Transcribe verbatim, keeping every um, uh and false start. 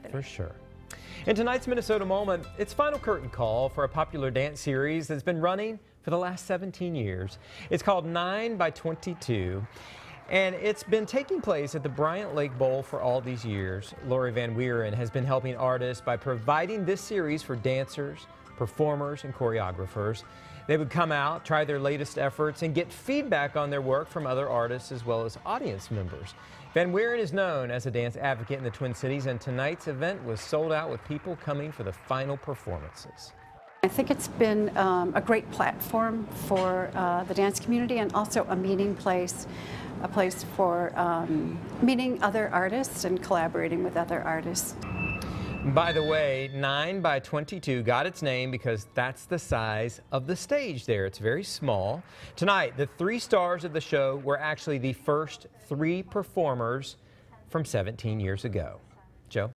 For sure. In tonight's Minnesota Moment, it's final curtain call for a popular dance series that's been running for the last seventeen years. It's called nine by twenty-two, and it's been taking place at the Bryant-Lake Bowl for all these years. Lori Van Wieren has been helping artists by providing this series for dancers, performers, and choreographers. They would come out, try their latest efforts, and get feedback on their work from other artists as well as audience members. Van Wieren is known as a dance advocate in the Twin Cities, and tonight's event was sold out with people coming for the final performances. I think it's been um, a great platform for uh, the dance community, and also a meeting place, a place for um, meeting other artists and collaborating with other artists. By the way, nine by twenty-two got its name because that's the size of the stage there. It's very small. Tonight, the three stars of the show were actually the first three performers from seventeen years ago.